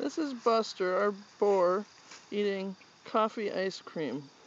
This is Buster, our boar, eating coffee ice cream.